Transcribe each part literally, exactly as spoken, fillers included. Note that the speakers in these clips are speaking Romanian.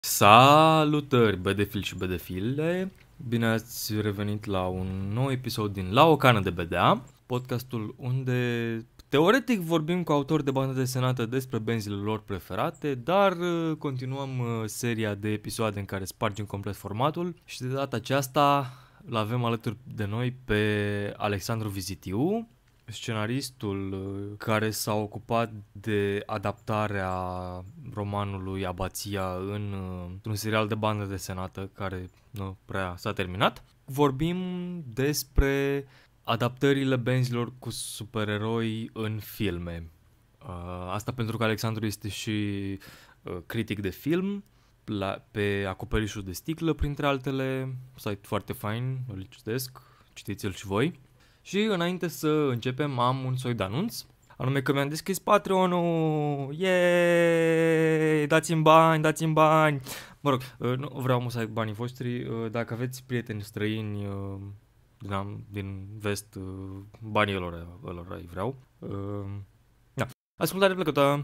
Salutări, bedefili și bedefile! Bine ați revenit la un nou episod din La o cană de bedea, podcastul unde teoretic vorbim cu autori de bandă desenată despre benzile lor preferate, dar uh, continuăm uh, seria de episoade în care spargem complet formatul și de data aceasta îl avem alături de noi pe Alexandru Vizitiu, scenaristul uh, care s-a ocupat de adaptarea romanului Abația în, uh, într-un serial de bandă desenată care nu prea s-a terminat. Vorbim despre adaptările benzilor cu supereroi în filme. Uh, asta pentru că Alexandru este și uh, critic de film la, pe Acoperișul de Sticlă, printre altele, site foarte fain, îl citesc, citiți-l și voi. Și înainte să începem am un soi de anunț, anume că mi-am deschis Patreon-ul, yeee, dați-mi bani, dați-mi bani. Mă rog, nu vreau să ai banii voștri, dacă aveți prieteni străini din, din vest, banii lor, lor îi vreau. Da. Ascultare plăcută!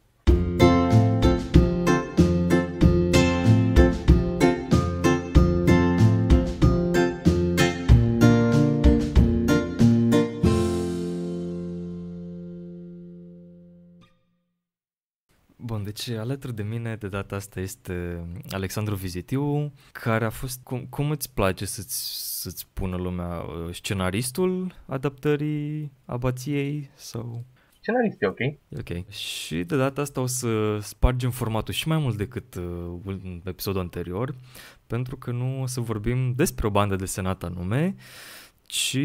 Bun, deci alături de mine de data asta este Alexandru Vizitiu, care a fost, cum, cum îți place să-ți, să-ți pună lumea, scenaristul adaptării Abației sau... Scenarist e ok. Ok. Și de data asta o să spargem formatul și mai mult decât uh, în episodul anterior, pentru că nu o să vorbim despre o bandă desenată anume, ci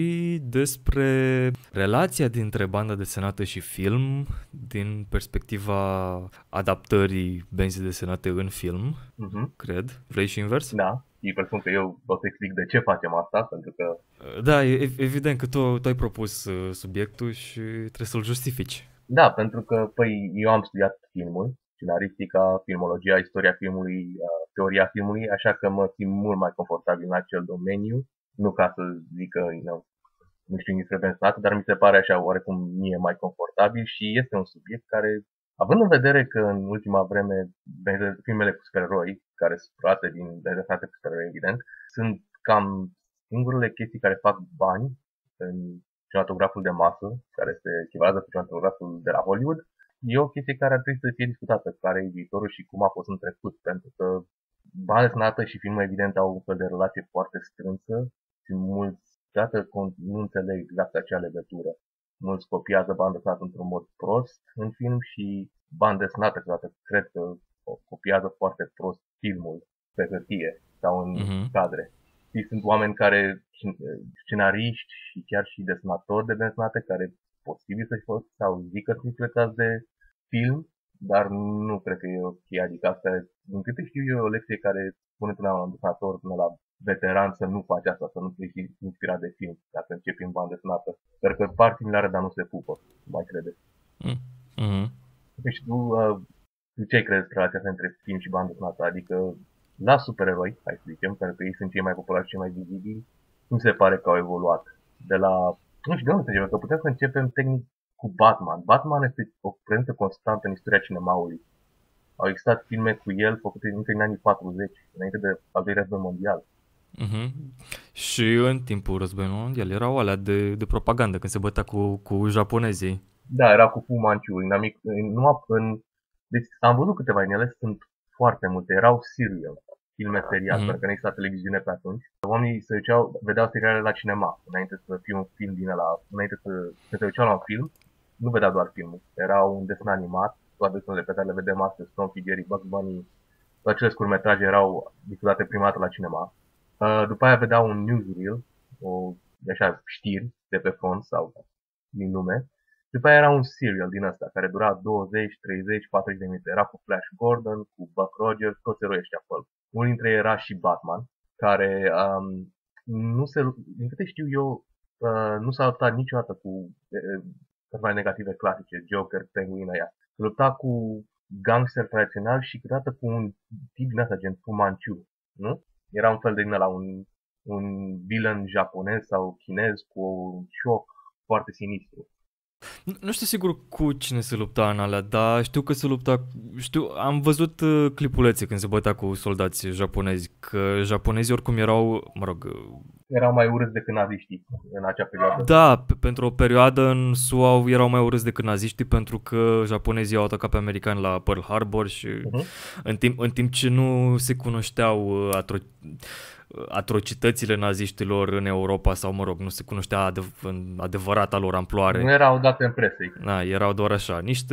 despre relația dintre bandă desenată și film din perspectiva adaptării benzii desenate în film, uh-huh. cred. Vrei și invers? Da, și presupun că eu o să explic de ce facem asta, pentru că... Da, e, evident că tu, tu ai propus uh, subiectul și trebuie să-l justifici. Da, pentru că, păi, eu am studiat filmul, scenaristica, filmologia, istoria filmului, uh, teoria filmului, așa că mă simt mult mai confortabil în acel domeniu, nu ca să zic că, you know, nu știu despre benzinată, dar mi se pare așa oarecum mie mai confortabil și este un subiect care, având în vedere că în ultima vreme filmele cu supereroi, care sunt luate din desenate cu supereroi, evident, sunt cam singurele chestii care fac bani în cinematograful de masă, care se echivalează cu cinematograful de la Hollywood, e o chestie care ar trebui să fie discutată, care e viitorul și cum a fost în trecut, pentru că banda desenată și filmul evident au un fel de relație foarte strânsă și mulți Dată nu înțeleg exact acea legătură. Mulți copiază bandă desenată într-un mod prost în film și bandă desenată, câteodată cred că copiază foarte prost filmul pe hârtie sau în uh-huh. cadre. Și sunt oameni care, scenariști și chiar și desenatori de desenate, care posibil să-și fost sau zic că sunt influențați de film, dar nu cred că e ok. Adică asta, din câte știu eu, e o lecție care spune până la un desenator, până la veteran să nu faci asta, să nu fii inspirat de film, dacă începi în bandă desenată. Sper că par similare, dar nu se pupă, mai crede. Mm-hmm. Deci tu, uh, tu ce crezi despre relația între film și bandă desenată? Adică la supereroi, hai să zicem, pentru că ei sunt cei mai populari și cei mai vizibili, nu se pare că au evoluat. De la, nu știu de unde să începem, că putem să începem tehnic cu Batman. Batman este o prezență constantă în istoria cinemaului. Au existat filme cu el făcute încă în anii patruzeci, înainte de al doilea război mondial. Uh-huh. Și în timpul războiului mondial erau alea de, de propagandă, când se bătea cu, cu japonezii. Da, era cu Fu Manchu. În, amic, în, numai în, deci am văzut câteva din ele, sunt foarte multe. Erau serial, filme serial, uh-huh. pentru că nu exista televiziune pe atunci. Oamenii se duceau, vedeau seriale la cinema, înainte să fie un film din ăla, înainte să, să se duceau la un film, nu vedeau doar filmul. Era un desen animat, toate desenele pe care le vedem astăzi, Tom Figeri, Bugs Bunny, toate acele scurtmetraje erau difuzate prima dată la cinema. Uh, după aia vedeau un newsreel, o, așa, știri de pe fond sau din lume. După aia era un serial din ăsta, care dura douăzeci, treizeci, patruzeci de minute. Era cu Flash Gordon, cu Buck Rogers, toți eroii ăștia acolo. Unul dintre ei era și Batman, care um, nu se, din câte știu eu, uh, nu s-a luptat niciodată cu uh, mai negative clasice, Joker, Penguin, aia. Se lupta cu gangster tradițional și câteodată cu un tip din asta, gen Fu Manchu, nu? Era un fel de din ăla, un, un villain japonez sau chinez cu un șoc foarte sinistru. Nu, nu știu sigur cu cine se lupta în alea, dar știu că se lupta, știu, am văzut uh, clipulețe când se bătea cu soldați japonezi, că japonezii oricum erau, mă rog, uh, Erau mai urâți decât naziștii în acea perioadă. da, pe, pentru o perioadă în S U A erau mai urâți decât naziștii pentru că japonezii au atacat pe americani la Pearl Harbor și Uh-huh. în timp, în timp ce nu se cunoșteau uh, atro- atrocitățile naziștilor în Europa sau, mă rog, nu se cunoștea adev- în adevărata lor amploare. Nu erau date în presă. Da, erau doar așa, niște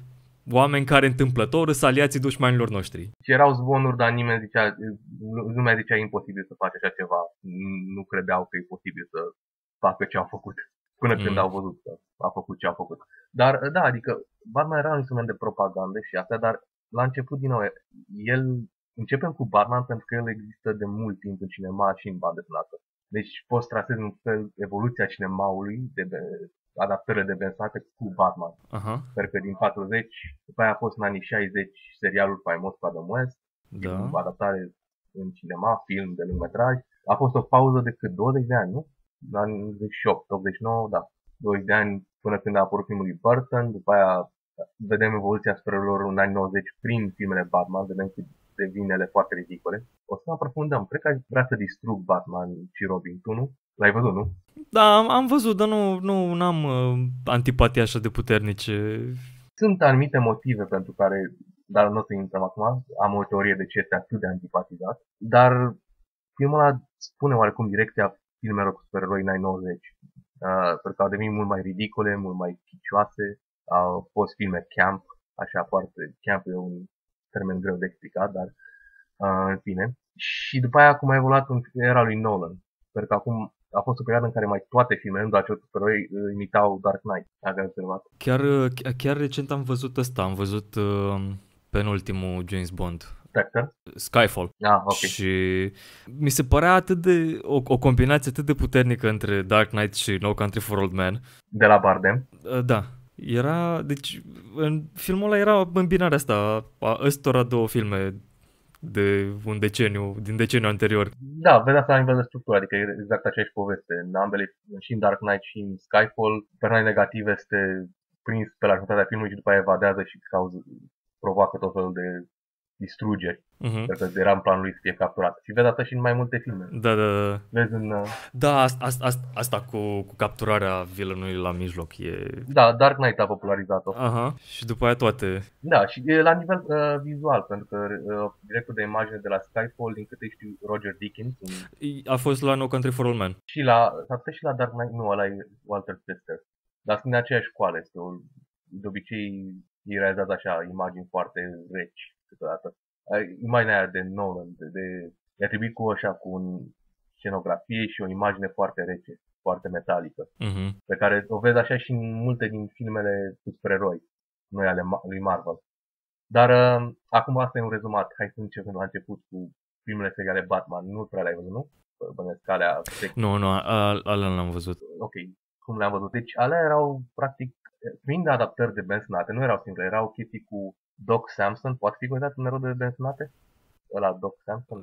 oameni care întâmplător sunt aliații dușmanilor noștri. Și erau zvonuri, dar nimeni zicea, lumea zicea imposibil să faci așa ceva. Nu credeau că e posibil să facă ce au făcut. Până mm. când au văzut că a făcut ce a făcut. Dar da, adică Batman era un instrument de propagandă și asta, dar la început din nou, el, începem cu Batman pentru că el există de mult timp în cinema și în bandă desenată. Deci poți trasezi un fel evoluția cinemaului, de adaptările de desenate cu Batman. Aha. Sper că din patruzeci, după aia a fost în anii șaizeci serialul faimos cu Adam West, da. adaptare în cinema, film de lungmetraj. A fost o pauză de cât douăzeci de ani, nu? În anii optzeci și opt, optzeci și nouă, da. douăzeci de ani până când a apărut filmul lui Burton, după aia vedem evoluția supereroilor în anii nouăzeci prin filmele Batman, vedem că devin ele foarte ridicole. O să aprofundăm. Cred că aș vrea să distrug Batman și Robin. Tu nu? L-ai văzut, nu? Da, am, am văzut, dar nu, nu n-am uh, antipatii așa de puternice. Sunt anumite motive pentru care, dar nu o să intrăm acum, am o teorie de ce este atât de antipatizat, dar filmul ăla spune oarecum direcția filmelor cu supereroi în anii nouăzeci. Uh, pentru că au devenit mult mai ridicole, mult mai chicioase, au fost filme camp, așa foarte, camp e un termen greu de explicat, dar uh, în fine. Și după aia cum a evoluat în era lui Nolan, pentru că acum a fost o perioadă în care mai toate filmele, nu doar cele supereroi, imitau Dark Knight, dacă observat. Chiar, chiar recent am văzut ăsta, am văzut uh, penultimul James Bond. Spectre? Skyfall. Ah, ok. Și mi se părea atât de, o, o combinație atât de puternică între Dark Knight și No Country for Old Men. De la Bardem? Uh, da. Era, deci, în filmul ăla era îmbinarea asta a ăstora două filme de un deceniu, din deceniul anterior. Da, vedeți la nivel de structură, adică e exact aceeași poveste. În ambele, și în Dark Knight și în Skyfall, personajul negativ este prins pe la jumătatea filmului și după aia evadează și cauză, provoacă tot felul de distrugeri. Uh-huh. Pentru că era în planul lui să fie capturat. Și vezi asta și în mai multe filme. Da, da, da. Vezi în... Uh... Da, asta, asta, asta cu, cu capturarea villainului la mijloc e... Da, Dark Knight a popularizat-o. Aha, și după aia toate. Da, și e la nivel uh, vizual, pentru că uh, directorul de imagine de la Skyfall, din câte știu, Roger Deakins. Un... A fost la No Country for Old Men. Și la, s-a și la Dark Knight, nu, ăla e Walter Pfister. Dar sunt de aceeași școală, este o, de obicei ei realizează așa imagini foarte reci câteodată. Imaginea aia de Nolan, de, de, i-a trebuit cu așa, cu un scenografie și o imagine foarte rece, foarte metalică, uh-huh. pe care o vezi așa și în multe din filmele cu supereroi, noi ale lui Marvel. Dar uh, acum asta e un rezumat, hai să începem la început cu filmele seriale Batman, nu prea le-ai văzut, nu? Bănesc alea... Nu, nu, alea nu l-am văzut. Ok, cum le-am văzut? Deci alea erau, practic, fiind adaptări de bensenate, nu erau simple, erau chestii cu Doc Samson, poate fi considerat un erou de bensenate? Ăla Doc Samson?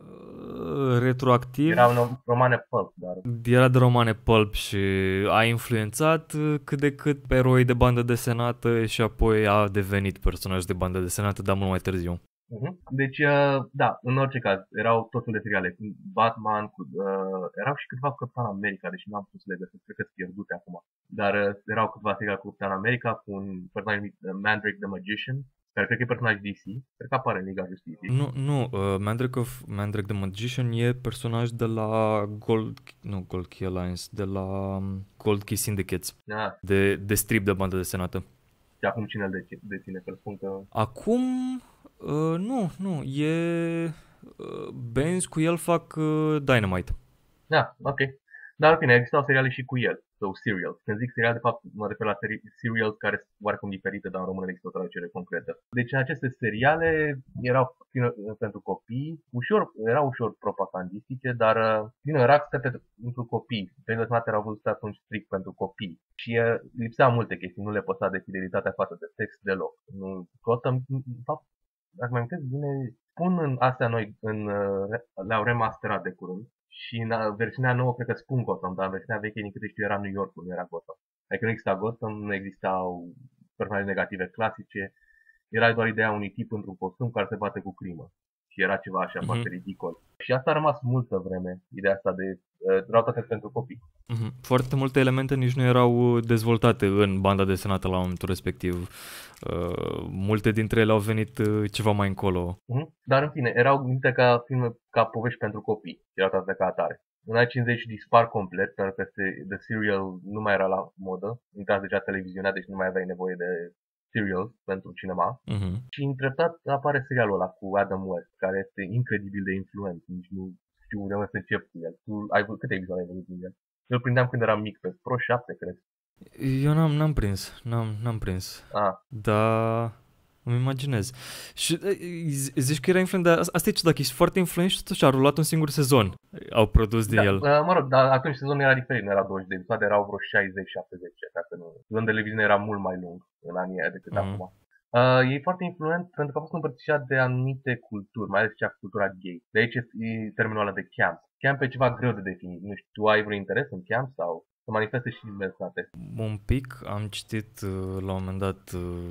Uh, retroactiv. Era un romane pulp, dar... Era de romane pulp și a influențat cât de cât pe eroi de bandă desenată și apoi a devenit personaj de bandă desenată, dar mult mai târziu. Uh-huh. Deci, uh, da, în orice caz, erau totul de seriale. Batman, cu, uh, erau și câteva cu Captain America, deși n-am putut să le găsesc, cred că sunt pierdute acum. Dar uh, erau câteva seriale cu Captain America, cu un personaj numit uh, Mandrake the Magician, care cred că e personaj D C, cred că apare în Liga Justiției. Nu, nu, uh, Mandrake, of, Mandrake the Magician e personaj de la Gold, nu Gold Key Alliance, de la Gold Key Syndicates, ah. de, de strip de bandă desenată. Și acum cine îl deține, să-l spun că... Acum, uh, nu, nu, e... Uh, Benz cu el fac uh, Dynamite. Da, ok. Dar, în fine, existau seriale și cu el, sau serials. Când zic serial, de fapt, mă refer la seri- serials care sunt oarecum diferite, dar în română există o traducere concretă. Deci, în aceste seriale erau pentru copii, ușor, erau ușor propagandistice, dar, din nou, era pentru copii. Pentru că erau văzute atunci strict pentru copii. Și uh, lipsea multe chestii, nu le păsa de fidelitatea față de text deloc. Nu, Gotham, în fapt, dacă mai amintesc bine, spun în astea noi, în, le-au remasterat de curând. Și în versiunea nouă, cred că spun Gotham, dar în versiunea veche, din câte știu, era New York, nu era Gotham. Adică nu exista Gotham, nu existau personaje negative clasice, era doar ideea unui tip într-un costum care se bate cu crimă. Și era ceva așa mm-hmm. foarte ridicol. Și asta a rămas multă vreme, ideea asta de uh, erau toate pentru copii. Mm-hmm. Foarte multe elemente nici nu erau dezvoltate în banda desenată la momentul respectiv. Uh, multe dintre ele au venit uh, ceva mai încolo. Mm-hmm. Dar în fine, erau gândite ca filme, ca povești pentru copii. Erau toate ca atare. În anii cincizeci dispar complet, pentru că The Serial nu mai era la modă. Intra deja televiziunea, deci nu mai aveai nevoie de serial pentru cinema. Uh-huh. Și în treptat apare serialul ăla cu Adam West, care este incredibil de influent. Nici nu știu de unde să încep cu el. Tu ai văzut, câte episoade ai văzut din el? Eu îl prindeam când eram mic, pe Pro șapte, cred. Eu n-am, n-am prins, n-am, n-am prins. Ah. Dar îmi imaginez. Și zici că era influent, dar asta e ciudat, ești foarte influent și totuși a rulat un singur sezon. Au produs de da, el. Mă rog, dar atunci sezonul era diferit, nu era douăzeci de episoade, erau vreo șaizeci șaptezeci. Dacă nu. Sezonul de televiziune era mult mai lung în anii aia decât mm. acum. Uh, e foarte influent pentru că a fost împărțișat de anumite culturi, mai ales cea cultura gay. De aici e termenul ăla de camp. Camp e ceva greu de definit. Nu știu, tu ai vreun interes în camp sau să manifeste și diversitate? Un pic, am citit uh, la un moment dat uh,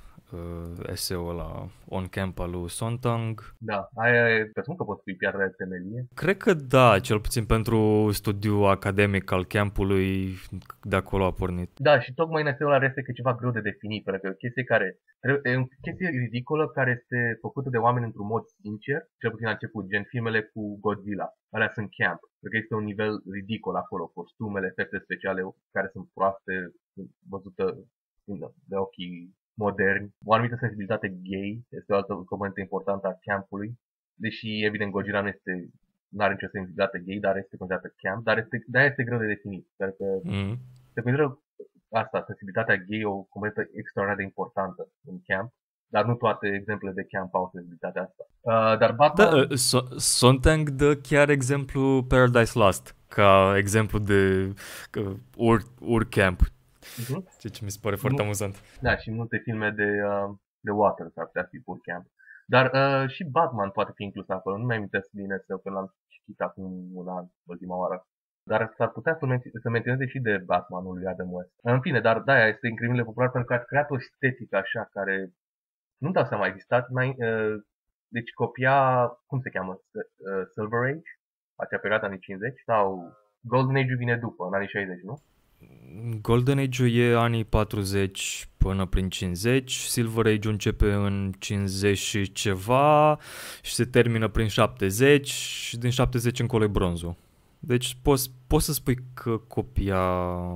uh, eseul ăla On Camp al lui Sontag. Da, aia e, presupun că poți fi piatra de temelie. Cred că da, cel puțin pentru studiul academic al campului, de acolo a pornit. Da, și tocmai în eseul ăla este că e ceva greu de definit, pentru că e o chestie care, e o chestie ridicolă care este făcută de oameni într-un mod sincer, cel puțin la început, gen filmele cu Godzilla. Alea sunt camp, pentru că este un nivel ridicol acolo, costumele, efecte speciale care sunt proaste, văzute de ochii moderni. O anumită sensibilitate gay este o altă componentă importantă a campului, deși evident Godzilla nu este, nu are nicio sensibilitate gay, dar este considerată camp, dar este, de-aia este greu de definit, pentru că mm. se consideră asta, sensibilitatea gay, o componentă extraordinar de importantă în camp, dar nu toate exemplele de camp au sensibilitatea asta. Uh, dar Batman... Da, uh, so- Sontag dă chiar exemplu Paradise Lost, ca exemplu de uh, ur, ur camp. Uh-huh. Ceea ce mi se pare foarte nu, amuzant. Da, și multe filme de, uh, de Waters ar putea fi pur camp. Dar uh, și Batman poate fi inclus acolo. Nu mi-am amintesc bine să când l-am citit acum un an, ultima oară. Dar s-ar putea să, men- să menționeze și de Batmanul lui Adam West. În fine, dar da, este incredibil popular pentru că a creat o estetică așa care nu-mi dau seama, a existat mai... Uh, deci copia, cum se cheamă? Uh, Silver Age? Acea perioadă anii cincizeci? Sau Golden Age vine după, în anii șaizeci, nu? Golden Age-ul e anii patruzeci până prin cincizeci, Silver Age-ul începe în cincizeci și ceva și se termină prin șaptezeci și din șaptezeci încolo e bronzul. Deci poți, poți să spui că copia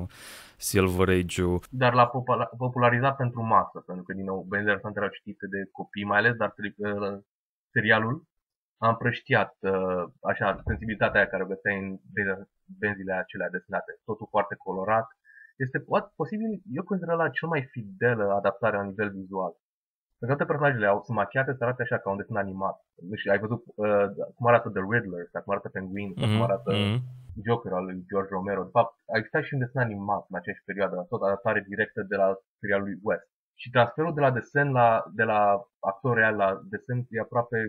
Silver Age-ul. Dar l-a popularizat pentru masă, pentru că din nou benzile răsante erau citite de copii mai ales, dar uh, serialul a împrăștiat uh, așa sensibilitatea aia care o găseai în benzile acelea desenate, totul foarte colorat. Este posibil, eu consider la cel mai fidelă adaptare la nivel vizual. Pentru că toate personajele au, sunt machiate să arate așa ca un desen animat. Nu știu, ai văzut uh, cum arată The Riddler, sau cum arată Penguin, sau cum arată mm-hmm. Joker al lui George Romero. De fapt, a existat și un desen animat în aceeași perioadă, tot adaptare directă de la serialul lui West. Și transferul de la desen la, de la actor real la desen e aproape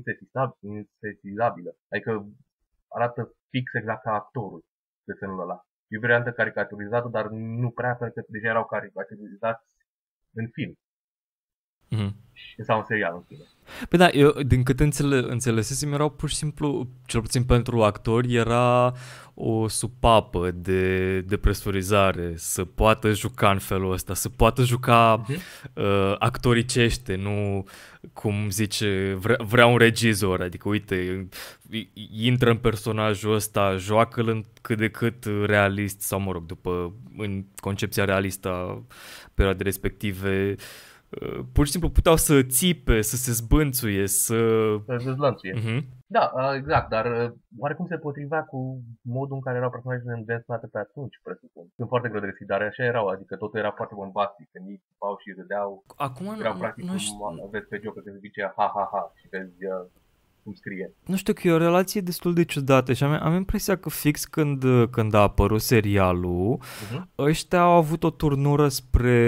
insesizabilă. Adică arată fix exact ca actorul desenul ăla. E o variantă caricaturizată, dar nu prea, pentru că deja erau caricaturizați în film. Mm-hmm. Sau în serial, în fine. Păi da, eu din câte înțele, înțelesesem, erau pur și simplu, cel puțin pentru actori, era o supapă de, de presurizare, să poată juca în felul ăsta, să poată juca uh-huh. uh, actoricește, nu cum zice, vrea, vrea un regizor, adică uite, intră în personajul ăsta, joacă-l cât de cât realist, sau mă rog, după, în concepția realistă a perioadei respective, Uh, pur și simplu puteau să țipe, să se zbânțuie, să... Să se dezlănțuie. Uh-huh. Da, exact, dar oarecum se potrivea cu modul în care erau personajele îndesenate pe atunci, presupun. Sunt foarte greu de găsit, dar așa erau, adică totul era foarte bombastic, când ei țipau și râdeau. Acum erau practic nu știu... cum vezi pe Joker, că se zicea ha ha ha și vezi uh, cum scrie. Nu știu, că e o relație destul de ciudată și am, am impresia că fix când, când a apărut serialul, uh-huh. ăștia au avut o turnură spre...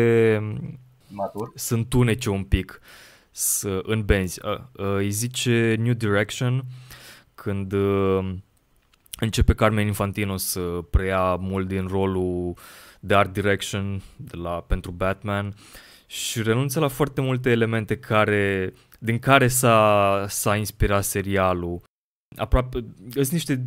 Matur. Să întunece un pic să, în benzi. Uh, uh, îi zice New Direction când uh, începe Carmen Infantino să preia mult din rolul de art direction de la, pentru Batman și renunță la foarte multe elemente care, din care s-a, s-a inspirat serialul. Aproape, sunt niște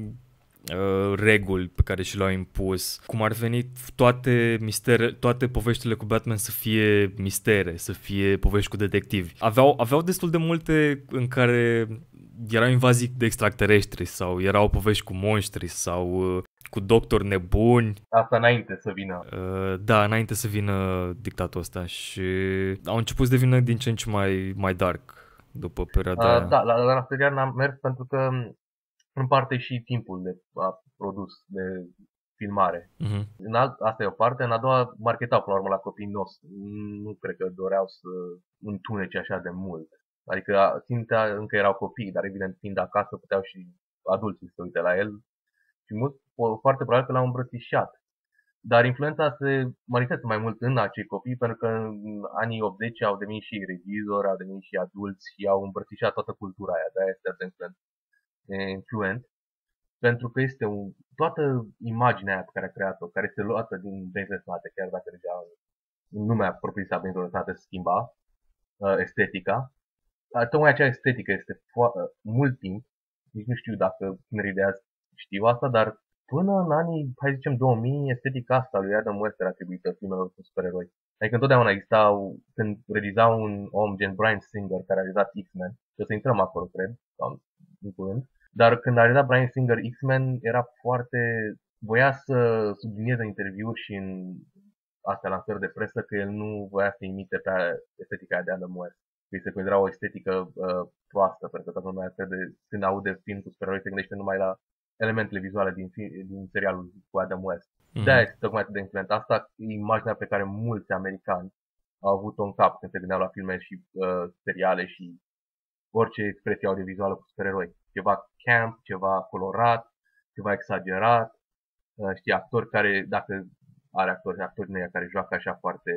uh, reguli pe care și le-au impus, cum ar veni toate mistere, toate poveștile cu Batman să fie mistere, să fie povești cu detectivi. Aveau, aveau destul de multe în care erau invazii de extraterestri sau erau povești cu monștri sau uh, cu doctori nebuni. Asta înainte să vină. Uh, da, înainte să vină dictatul ăsta și au început să devină din ce în ce mai, mai dark după perioada Uh, aia. da, la, la serial n-am mers pentru că în parte și timpul de a produs, de filmare. Uh-huh. În alt, asta e o parte. În a doua, marketau până la urmă la copii nostri. Nu cred că doreau să întunece așa de mult. Adică țintea încă erau copii, dar evident fiind acasă puteau și adulții să uite la el. Și mult, foarte probabil că l-au îmbrățișat. Dar influența se manifestă mai mult în acei copii, pentru că în anii optzeci au devenit și regizori, au devenit și adulți și au îmbrățișat toată cultura aia. De-aia este atât influent. influent. Pentru că este un, toată imaginea aia pe care a creat-o, care este luată din Benzi Desenate, chiar dacă deja în lumea propriu-zisă a Benzi Desenate se schimba uh, estetica. Uh, tocmai acea estetică este fo- uh, mult timp, nici nu știu dacă tinerii de azi știu asta, dar până în anii, hai zicem, două mii, estetica asta lui Adam West era atribuită filmelor cu supereroi. Adică întotdeauna existau, când realiza un om gen Bryan Singer, care a realizat X-Men, și o să intrăm acolo, cred, sau în curând, dar când a realizat Bryan Singer X-Men, era foarte, voia să sublinieze în interviuri și în astea lansări de presă că el nu voia să imite pe estetica de Adam West. Îi se considera o estetică uh, proastă, pentru că toată lumea crede, când aude film cu supereroi, se gândește numai la elementele vizuale din, din serialul cu Adam West. Mm-hmm. De-aia este tocmai atât de influent. Asta e imaginea pe care mulți americani au avut-o în cap când se gândeau la filme și uh, seriale și orice expresie audiovizuală cu supereroi. Ceva camp, ceva colorat, ceva exagerat. Uh, știi, actori care, dacă are actori, actori noi care joacă așa foarte...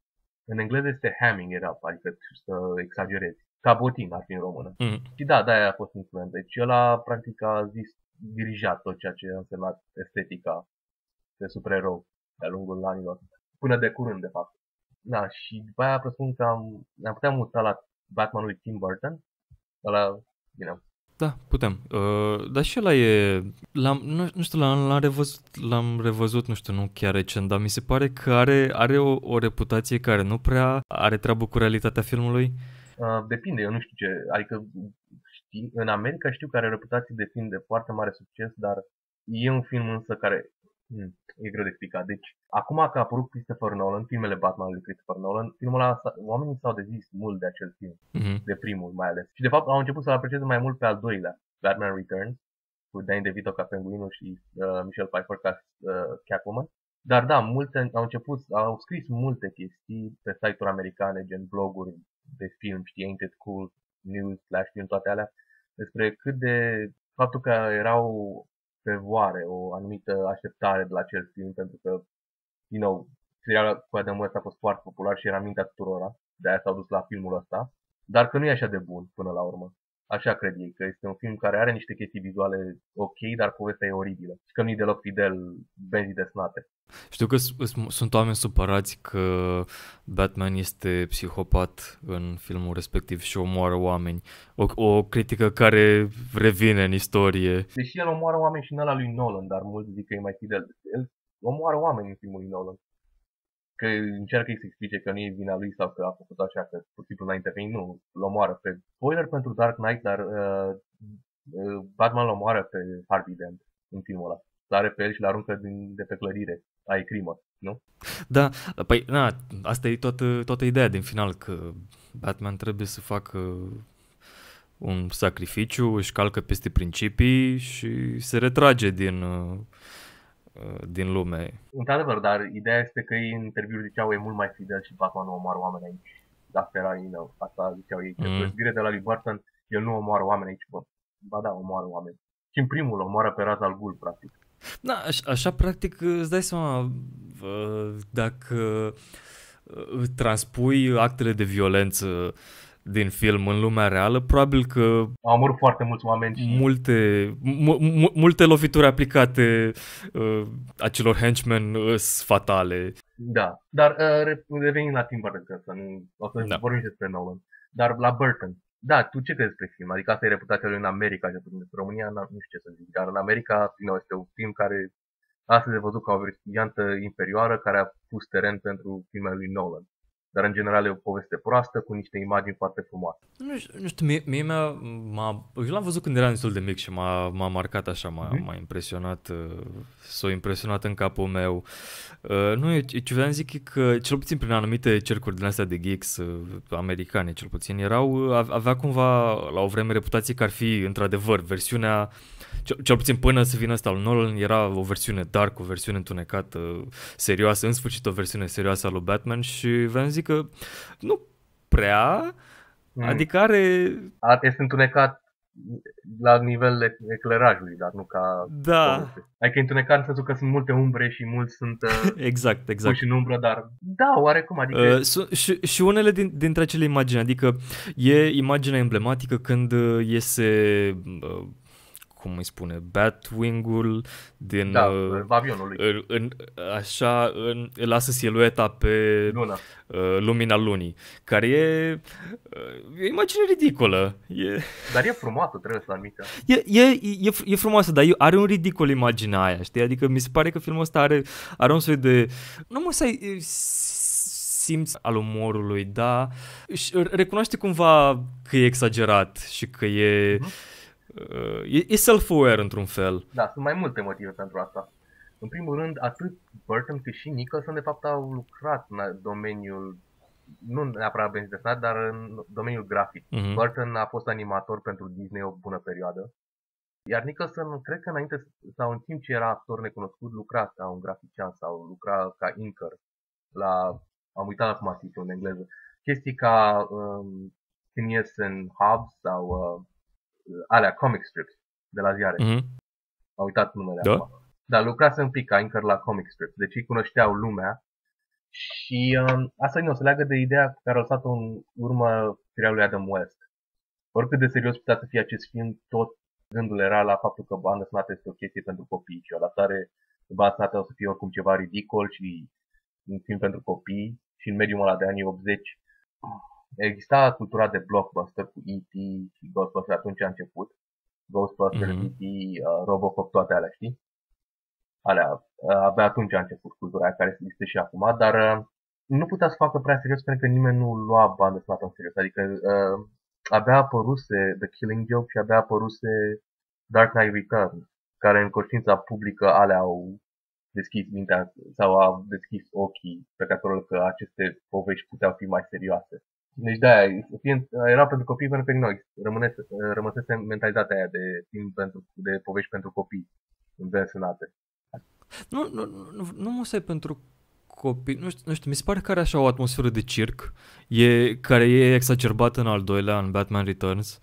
În engleză este hamming it up, adică să exagerezi. Cabotin ar fi în română. Mm. Și da, de-aia a fost influent. Deci ăla, practic, a zis, dirijat tot ceea ce a însemnat estetica de supererou de-a lungul anilor. Până de curând, de fapt. Da, și după aia presupun că am, ne-am putea muta la Batman lui Tim Burton. La, you know. Da, putem. Uh, dar și ăla e... L-am, nu, nu știu, l-am, l-am, revăzut, l-am revăzut, nu știu, nu chiar recent, dar mi se pare că are, are o, o reputație care nu prea are treabă cu realitatea filmului. Uh, depinde, eu nu știu ce... Adică, știi, în America știu că are reputație de film de foarte mare succes, dar e un film însă care... Hmm, e greu de explicat. Deci, acum că a apărut Christopher Nolan, filmele Batman lui Christopher Nolan, filmul ăla, oamenii s-au dezis mult de acel film, uh-huh. de primul mai ales. Și de fapt au început să-l aprecieze mai mult pe al doilea, Batman Returns, cu Danny DeVito ca Penguinul și uh, Michelle Pfeiffer ca uh, Catwoman. Dar da, multe au început, au scris multe chestii pe site-uri americane, gen bloguri de film, știi, Ain't It Cool, News, Slash Film, toate alea, despre cât de faptul că erau pe voare o anumită așteptare de la acel film, pentru că, you know, serialul cu Adam West a fost foarte popular și era mintea tuturora, de-aia s-au dus la filmul ăsta, dar că nu e așa de bun până la urmă. Așa cred ei, că este un film care are niște chestii vizuale ok, dar povestea e oribilă și că nu e deloc fidel Benzi Desenate. Știu că sunt oameni supărați că Batman este psihopat în filmul respectiv și omoară oameni. O, o critică care revine în istorie. Deși el omoară oameni și în ăla lui Nolan, dar mulți zic că e mai fidel. El omoară oameni în filmul lui Nolan. Că încearcă să explice că nu e vina lui sau că a făcut așa, că pur și simplu n-a intervenit. Nu, îl omoară pe... Spoiler pentru Dark Knight, dar uh, uh, Batman îl omoară pe Harvey Dent în filmul ăla. L-are pe el și l-aruncă din, de pe clădire. Ai crimă, nu? Da, păi, na, asta e toată, toată ideea din final, că Batman trebuie să facă un sacrificiu, își calcă peste principii și se retrage din, din lume. Într-adevăr, dar ideea este că ei în interviuri ziceau e mult mai fidel și Batman nu omoară oameni aici. Asta era, you know, asta ziceau ei. Că mm. de la lui Burton, el nu omoară oameni aici, bă. Ba da, omoară oameni. Și în primul omoară pe Ra's al Ghul, practic. Da, așa, așa practic îți dai seama dacă transpui actele de violență din film în lumea reală, probabil că au murit foarte mulți oameni și... multe, mu- mu- multe lovituri aplicate uh, acelor henchmen sunt fatale. Da, dar uh, revenind la Tim Burton, că să nu, o să Da. vorbim despre Nolan, dar la Burton, da, tu ce crezi despre film? Adică asta e reputația lui în America, și în România nu știu ce să zic, dar în America nou, este un film care astăzi e văzut ca o variantă inferioară care a pus teren pentru filmele lui Nolan. Dar în general e o poveste proastă cu niște imagini foarte frumoase. Nu știu, nu știu mie, mie m-a, m-a, eu l-am văzut când eram destul de mic și m-a, m-a marcat așa, m-a, mm-hmm. m-a impresionat, s-a impresionat în capul meu. Uh, nu, eu, ce vreau să zic e că, cel puțin prin anumite cercuri din astea de geeks uh, americane, cel puțin, erau, avea cumva la o vreme reputație că ar fi, într-adevăr, versiunea, cel, cel puțin până să vină ăsta al Nolan, era o versiune dark, o versiune întunecată, serioasă, în sfârșit o versiune serioasă a lui Batman și vreau să zic că nu prea, mm. adică are... Este întunecat la nivel eclerajului, dar nu ca... Da. Poveste. Adică e întunecat în sensul că sunt multe umbre și mulți sunt exact, exact. puși în umbră, dar da, oarecum, adică... Uh, și, și unele din, dintre acele imagini, adică e imaginea emblematică când iese... Uh, cum îi spune, Batwing-ul din... Da, uh, avionul lui. În, așa, în, lasă silueta pe Luna. Uh, lumina lunii, care e uh, e o imagine ridicolă. E... Dar e frumoasă, trebuie să admită. E, e, e, e frumoasă, dar are un ridicol imaginea aia, știi? Adică mi se pare că filmul ăsta are, are un soi de... Nu mă să ai simți al umorului, dar recunoaște cumva că e exagerat și că e... Uh-huh. E, e self-aware într-un fel. Da, sunt mai multe motive pentru asta. În primul rând, atât Burton cât și Nicholson de fapt au lucrat în domeniul, nu neapărat benzi desenat, dar în domeniul grafic. Uh-huh. Burton a fost animator pentru Disney o bună perioadă. Iar Nicholson, cred că înainte sau în timp ce era actor necunoscut, lucra ca un grafician sau lucra ca inker la, am uitat acum titlul în engleză, chestii ca um, Phineas and Hobbs sau uh, alea, comic strips de la ziare. Mm-hmm. Am uitat numele da? acum. Dar lucrase un pic ca inker la comic strips, deci îi cunoșteau lumea. Și um, asta nu se leagă de ideea pe care a lăsat-o în urmă serialul lui Adam West. Oricât de serios putea să fie acest film, tot gândul era la faptul că banda desenată este o chestie pentru copii și o adaptare banda desenată o să fie oricum ceva ridicol și un film pentru copii. Și în mediul ăla de anii optzeci exista cultura de blockbuster cu E T și Ghostbusters, atunci a început. Ghostbusters, mm-hmm. E T, uh, Robocop, toate alea, știi? Alea, uh, abia atunci a început cultura aia, care există și acum, dar uh, nu putea să facă prea serios pentru că nimeni nu lua bandă sonată în serios. Adică uh, abia apăruse The Killing Joke și abia apăruse Dark Knight Returns, care în conștiința publică alea au deschis mintea sau au deschis ochii pe care că aceste povești puteau fi mai serioase. Deci de-aia, era pentru copii pentru că noi rămânese, rămăsese mentalitatea aia de film pentru, de povești pentru copii înversenate. Nu, nu, nu, nu mă să pentru copii, nu știu, nu știu, mi se pare că are așa o atmosferă de circ, e, care e exacerbată în al doilea, în Batman Returns,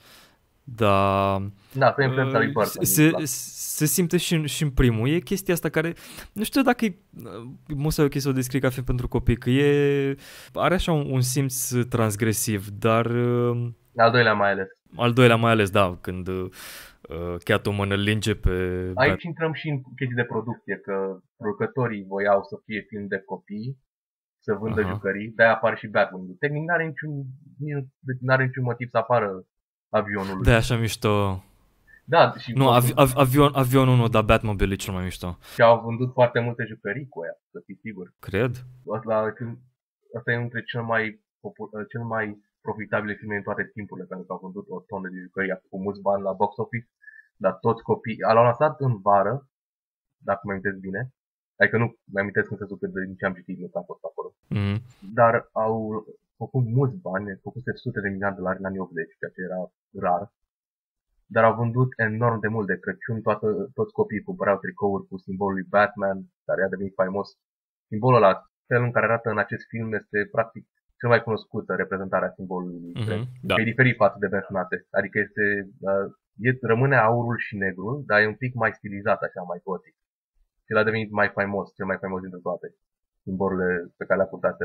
dar da, pe influența lui Burton. Se, se simte și în, și în primul. E chestia asta care, nu știu dacă e, mă să ok să o descrie ca film pentru copii, că e, are așa un, un simț transgresiv, dar... Al doilea mai ales. Al doilea mai ales, da, când uh, Catwoman îl linge pe... Aici intrăm și în chestii de producție, că producătorii voiau să fie film de copii, să vândă uh-huh. jucării, de-aia apare și Batman. Tehnic n-are niciun, n-are niciun motiv să apară avionul. Da, așa mișto. Da, și nu, avi, av, avion, avionul nu, dar Batmobile e cel mai mișto. Și au vândut foarte multe jucării cu ea, să fii sigur. Cred. Asta, asta e unul dintre cel mai, cel mai profitabile filme în toate timpurile, pentru că au vândut o tonă de jucării, a făcut mulți bani la box office, dar toți copiii, l-au lansat în vară, dacă mă amintesc bine, adică nu mă amintesc în sensul că din ce am citit nu a fost acolo, mm-hmm. dar au făcut mulți bani, au făcut sute de milioane de dolari în anii optzeci, ceea ce era rar, dar au vândut enorm de mult de Crăciun, toată, toți copiii cumpărau tricouri cu simbolul lui Batman, care a devenit faimos. Simbolul ăla, felul în care arată în acest film, este practic cel mai cunoscută reprezentarea simbolului. Mm-hmm, da. E diferit față de versunate. Adică este, uh, e, rămâne aurul și negrul, dar e un pic mai stilizat, așa, mai gotic. El a devenit mai faimos, cel mai faimos dintre toate simbolurile pe care le-a purtat el.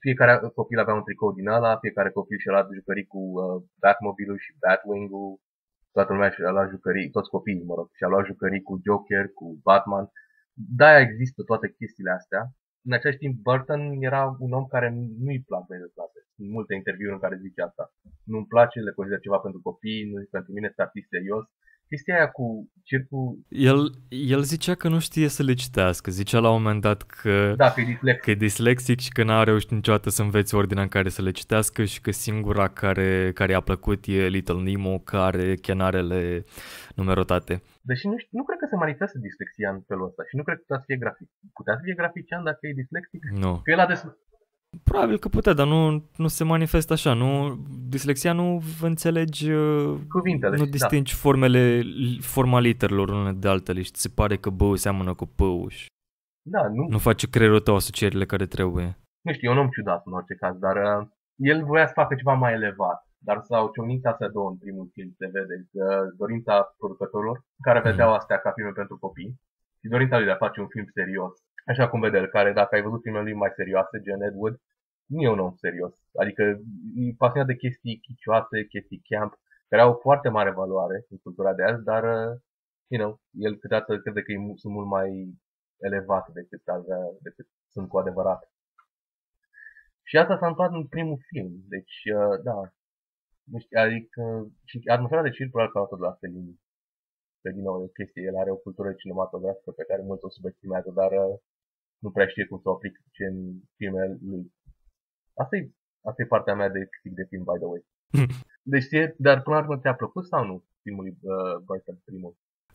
fiecare copil avea un tricou din ăla, fiecare copil și-a luat jucării cu uh, Batmobile-ul și Batwing-ul, toată lumea și-a luat jucării, toți copiii, mă rog, și-a luat jucării cu Joker, cu Batman. De-aia există toate chestiile astea. În același timp, Burton era un om care nu-i plac de clase. Sunt multe interviuri în care zice asta. Nu-mi place, le consider ceva pentru copii, nu pentru mine este artist serios. Chestia aia cu circul... El, el zicea că nu știe să le citească. Zicea la un moment dat că, da, că, e dislexic. că e dislexic și că n-a reușit niciodată să învețe ordinea în care să le citească și că singura care, care i-a plăcut e Little Nemo, care are chianarele numerotate. Deși nu, știu, nu cred că se manifestă dislexia în felul ăsta și nu cred că putea să fie grafic. Putea să fie grafician dacă e dislexic? Nu. Că el a des... Probabil că putea, dar nu, nu se manifestă așa. Nu, dislexia nu înțelegi, cuvintele, nu distingi da. formele, forma literelor unele de altele și ți se pare că B seamănă cu P-ul și da, nu. nu face creierul tău asocierile care trebuie. Nu știu, e un om ciudat în orice caz, dar uh, el voia să facă ceva mai elevat. Dar s-au ciocnit astea două în primul film, se vede, uh, dorința producătorilor, care vedeau mm. astea ca filme pentru copii, și dorința lui de a face un film serios. Așa cum vede el, care dacă ai văzut filmele lui mai serioase, gen Ed Wood, nu e un om serios. Adică e pasionat de chestii chicioase, chestii camp, care au foarte mare valoare în cultura de azi, dar, uh, you know, el câteodată crede că sunt mult mai elevate decât, avea, decât sunt cu adevărat. Și asta s-a întâmplat în primul film, deci, uh, da, nu știu, adică, și atmosfera de circ probabil că a luat de la Fellini. Că, din nou, e chestie, el are o cultură cinematografică pe care mulți o subestimează, dar uh, nu prea știe cum să o aplice în filmele lui. Asta e, asta e partea mea de critic de film, by the way. Deci, dar până la urmă ți-a plăcut sau nu filmul uh, Burton, primul?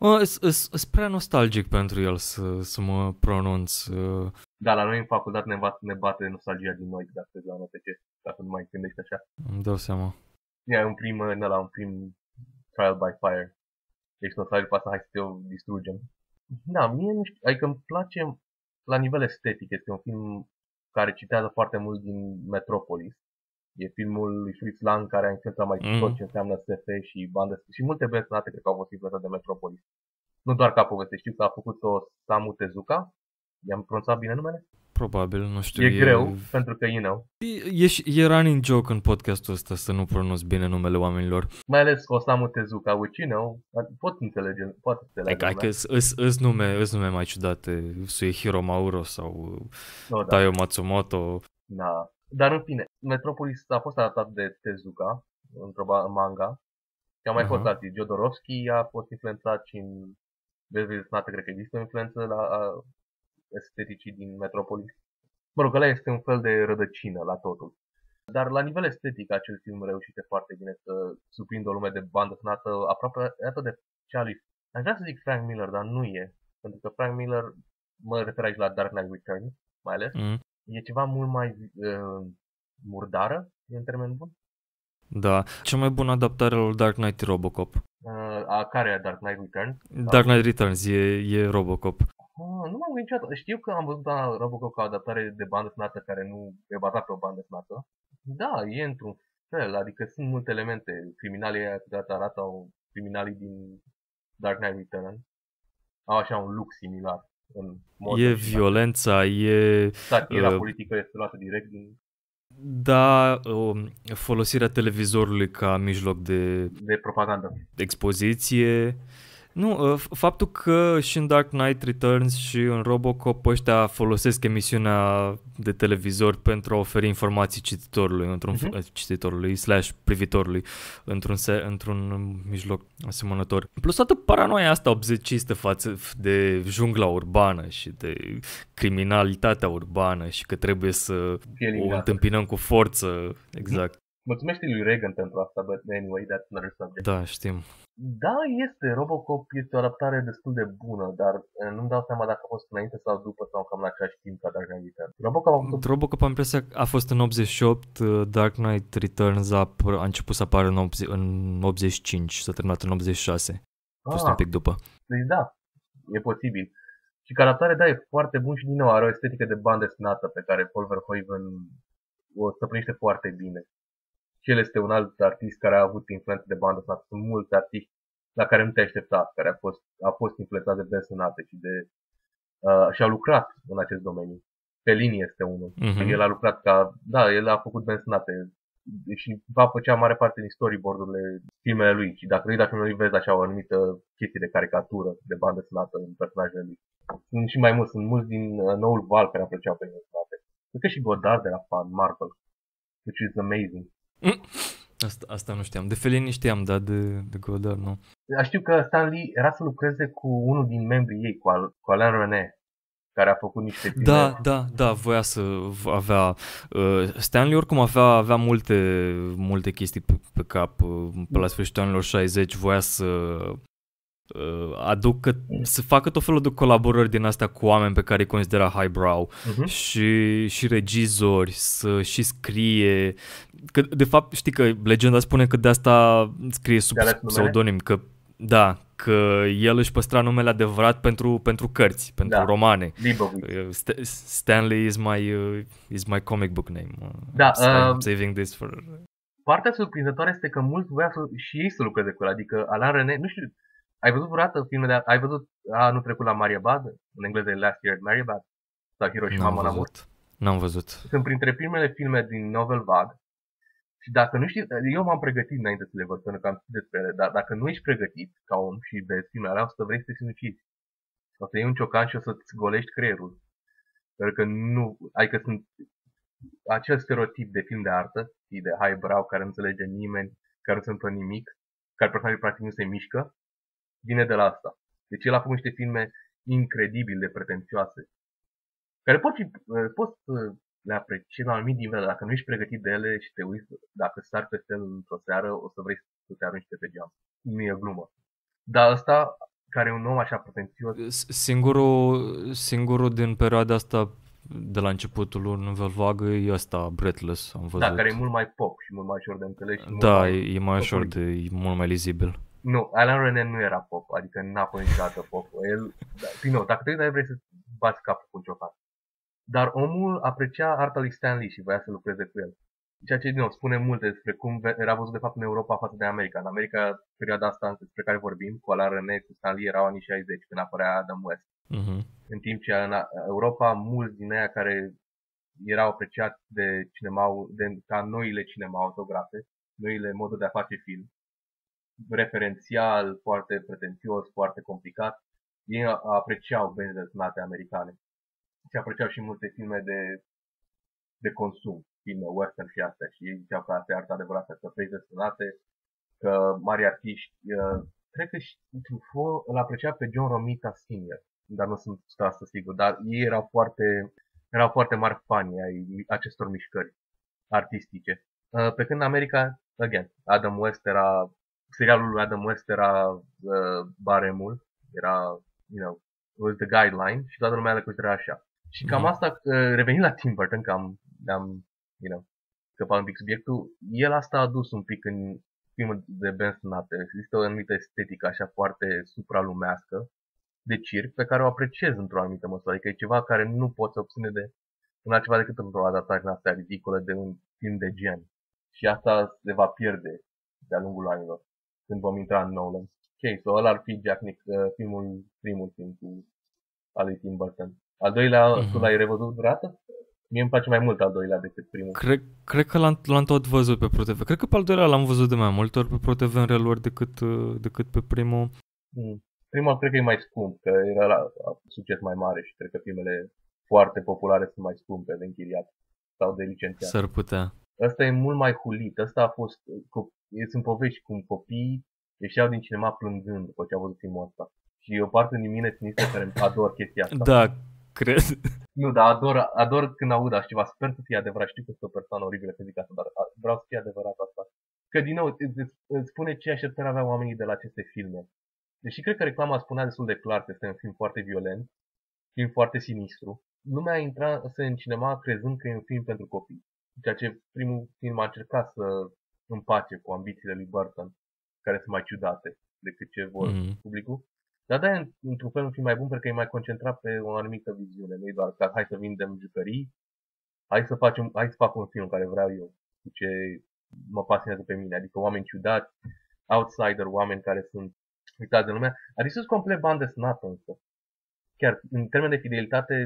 Sunt prea nostalgic pentru el să, să mă pronunț. Uh... Da, la noi în facultate ne, bat, ne bate nostalgia din noi, dacă te la N T C, ca să nu mai gândești așa. Îmi dau seama. E un prim, la un prim Trial by Fire. Ești nostalgic, pasă, hai să te o distrugem. Da, mie nu știu, adică îmi place la nivel estetic, este un film care citează foarte mult din Metropolis. E filmul lui Fritz Lang care a influențat mai mm. tot ce înseamnă S F și bandă și multe băieți nate cred că au fost influențate de Metropolis. Nu doar ca poveste, știu că a făcut-o Samu Tezuka. I-am pronunțat bine numele? Probabil, nu știu. E, e greu, pentru că, you know. E, e, e running joke în podcastul ăsta să nu pronunț bine numele oamenilor. Mai ales Osamu Tezuka, which, you know, pot înțelege, poate înțelege. Hai că îs nume, nume mai ciudate, Suehiro Mauro sau oh, da. Taiyo Matsumoto. Da, dar în fine, Metropolis a fost adaptat de Tezuka într-o manga. Și a mai uh-huh. fost alții. Jodorowsky a fost influențat și în Vezi Nată, cred că există o influență la a, esteticii din Metropolis. Mă rog, ăla este un fel de rădăcină la totul. Dar la nivel estetic, acel film reușise foarte bine să surprindă o lume de bandă sonată aproape atât de cea lui. Aș vrea să zic Frank Miller, dar nu e. Pentru că Frank Miller, mă refer aici la Dark Knight Returns, mai ales, mm. e ceva mult mai uh, murdară, e un termen bun. Da, cea mai bună adaptare la Dark Knight e Robocop. Uh, a care e Dark Knight Returns? Dark Knight Returns e, e Robocop. Ah, nu m-am gândit niciodată. Știu că am văzut la Robocop ca adaptare de bandă sonată care nu e bazat pe o bandă sonată. Da, e într-un fel, adică sunt multe elemente. Criminalii aia câteodată arată au criminalii din Dark Knight Returns. Au așa un look similar. În mod e violența, e... Satira uh, politică este luată direct din... Da, uh, folosirea televizorului ca mijloc de... De propagandă. De expoziție. Nu, faptul că și în Dark Knight Returns și în Robocop ăștia folosesc emisiunea de televizor pentru a oferi informații cititorului, într-un uh-huh. cititorului slash privitorului într-un, se, într-un mijloc asemănător. Plus toată paranoia asta obzecistă față de jungla urbană și de criminalitatea urbană și că trebuie să o întâmpinăm cu forță, exact. Mulțumește lui Reagan pentru asta, but anyway, that's another subject. Da, știm. Da, este. Robocop este o adaptare destul de bună, dar nu-mi dau seama dacă a fost înainte sau după sau cam la același timp ca Dark Knight Returns. Robocop a fost... Robocop am impresia că a fost în optzeci și opt, Dark Knight Returns a, a început să apară în, optzeci, în optzeci și cinci, s-a terminat în optzeci și șase. A fost ah, un pic după. Deci da, e posibil. Și ca adaptare, da, e foarte bun și din nou are o estetică de bandă desenată pe care Paul Verhoeven o stăpânește foarte bine. Și el este un alt artist care a avut influență de bandă sonată. Sunt mulți artiști la care nu te-ai așteptat, care a fost, a fost influențat de desenate și de uh, și au lucrat în acest domeniu. Fellini este unul. Mhm. El a lucrat ca, da, el a făcut bensenate și va făcea mare parte din storyboard-urile filmele lui. Și dacă lui, dacă nu lui vezi așa o anumită chestie de caricatură, de bandă senată în personajele lui. Sunt și mai mulți, sunt mulți din uh, noul val care apreciau pe bensenate. Cred că și Godard era fan, Marvel, which is amazing. Asta, asta nu știam. De Fellini știam, dar de, de Godard nu. Știu că Stan Lee era să lucreze cu unul din membrii ei, cu, Al, cu Alain René, care a făcut niște filme. Da, da, da, voia să avea... Uh, Stanley oricum avea, avea multe, multe chestii pe, pe cap. Uh, pe la sfârșitul anilor șaizeci voia să uh, aducă, să facă tot felul de colaborări din astea cu oameni pe care îi considera highbrow uh-huh. și, și regizori, să și scrie. Că, de fapt, știi că legenda spune că de asta scrie sub pseudonim, că da, că el își păstra numele adevărat pentru, pentru cărți, pentru da. romane. St- Stanley is my, uh, is my comic book name. Da, I'm uh, saving this for... Partea surprinzătoare este că mulți voia să, și ei să lucreze cu el, adică Alain René, nu știu, ai văzut vreodată filme de... Ai văzut anul trecut la Mariabad? În engleză Last Year at Mariabad? Sau Hiroshima Mon Amour? N-am văzut. Sunt printre primele filme din Novel Vague. Și dacă nu știi, eu m-am pregătit înainte să le văd, pentru că am știut despre ele, dar dacă nu ești pregătit ca om și vezi filmele alea, o să vrei să te sinucizi. O să iei un ciocan și o să-ți golești creierul. Pentru că nu, adică sunt acel stereotip de film de artă, de highbrow, care nu înțelege nimeni, care nu se întâmplă nimic, care personajul practic nu se mișcă, vine de la asta. Deci el a făcut niște filme incredibil de pretențioase, care pot fi, pot le apreciezi la un anumit nivel, dacă nu ești pregătit de ele și te uiți, dacă sari peste el într-o seară, o să vrei să te arunci pe geam. Nu e glumă. Dar ăsta, care e un om așa pretențios... Singurul, singurul din perioada asta, de la începutul lui Nouvelle Vague, e ăsta, Breathless, am văzut. Da, care e mult mai pop și mult mai ușor de înțeles. Da, mai e mai ușor, de, e mult mai lizibil. Nu, Alain René nu era pop, adică n-a fost niciodată pop. El, da, din nou, dacă te uiți, vrei să bați capul cu un ciocan. Dar omul aprecia arta lui Stan Lee și voia să lucreze cu el. Ceea ce, din nou, spune multe despre cum era văzut de fapt în Europa față de America. În America, perioada asta despre care vorbim, cu Alain René, cu Stan Lee, erau anii șaizeci, când apărea Adam West. Uh-huh. În timp ce în Europa, mulți din aia care erau apreciați de cinema, de, ca noile cinematografe, noile moduri de a face film, referențial, foarte pretențios, foarte complicat, ei apreciau benzile desenate americane. Și apreciau și multe filme de, de consum, filme western și astea. Și ei ziceau că asta e arta adevărată, că vezi desenate, că mari artiști. Uh, cred că și Truffaut îl aprecia pe John Romita senior, dar nu sunt asta sigur. Dar ei erau foarte, erau foarte mari fani ai acestor mișcări artistice. Uh, pe când în America, again, Adam West era, serialul lui Adam West era uh, baremul, era, you know, was the guideline și toată lumea le considera așa. Și cam asta, revenind la Tim Burton, că am, am you know, scăpat un pic subiectul, el asta a adus un pic în filmul de bensenate. Există o anumită estetică așa foarte supralumească de circ, pe care o apreciez într-o anumită măsură. Adică e ceva care nu poți obține de în altceva decât într-o adaptare în astea ridicolă de un film de gen. Și asta se va pierde de-a lungul anilor, când vom intra în Nolan. Ok, so ăla ar fi Jack Nick, uh, filmul, primul film cu al lui Tim Burton. Al doilea, mm-hmm. tu l-ai revăzut vreodată? Mie îmi place mai mult al doilea decât primul. Cred, cred că l-am, l-am tot văzut pe ProTV. Cred că pe al doilea l-am văzut de mai multe ori pe ProTV în reluări decât, decât pe primul. Mm. Primul cred că e mai scump, că era la succes mai mare și cred că filmele foarte populare sunt mai scumpe de închiriat sau de licențiat. S-ar putea. Ăsta e mult mai hulit. Ăsta a fost, sunt povești cum copiii ieșeau din cinema plângând după ce au văzut filmul ăsta. Și o parte din mine ținistă care ador chestia asta. Da, cred. Nu, dar ador, ador când aud așa ceva. Sper să fie adevărat. Știu că sunt o persoană oribilă să zic asta, dar vreau să fie adevărat asta. Că, din nou, îți spune ce așteptări aveau oamenii de la aceste filme. Deși cred că reclama spunea destul de clar că este un film foarte violent, film foarte sinistru, lumea intra în cinema crezând că e un film pentru copii. Ceea ce primul film a încercat să împace cu ambițiile lui Burton, care sunt mai ciudate decât ce vor mm-hmm. publicul. Dar de-aia, într-un fel, un film mai bun, pentru că e mai concentrat pe o anumită viziune. Nu e doar că hai să vindem jucării, hai să, facem, hai să fac un film care vreau eu, cu ce mă pasionează pe mine. Adică oameni ciudați, outsider, oameni care sunt uitați de lumea. A distrus complet banda desenată însă. Chiar, în termen de fidelitate,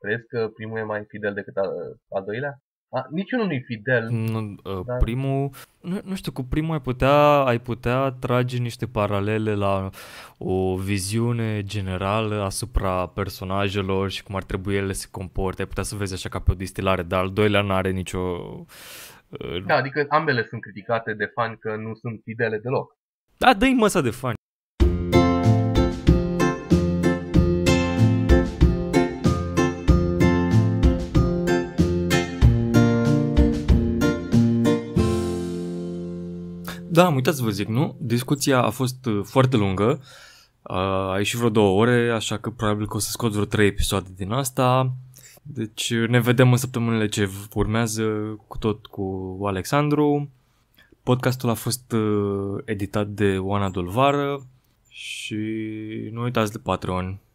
Crezi că primul e mai fidel decât al, al doilea? A, niciunul nu-i fidel. Nu, uh, dar... Primul, nu, nu știu, cu primul ai putea, ai putea trage niște paralele la o viziune generală asupra personajelor și cum ar trebui ele să se comporte. Ai putea să vezi așa ca pe o distilare, dar al doilea n-are nicio... Uh... Da, adică ambele sunt criticate de fani că nu sunt fidele deloc. Da, dă-i măsa de fani. Da, am uitat să vă zic, nu? Discuția a fost foarte lungă, a ieșit vreo două ore, așa că probabil că o să scot vreo trei episoade din asta. Deci ne vedem în săptămânile ce urmează cu tot cu Alexandru. Podcastul a fost editat de Oana Dolvară și nu uitați de Patreon.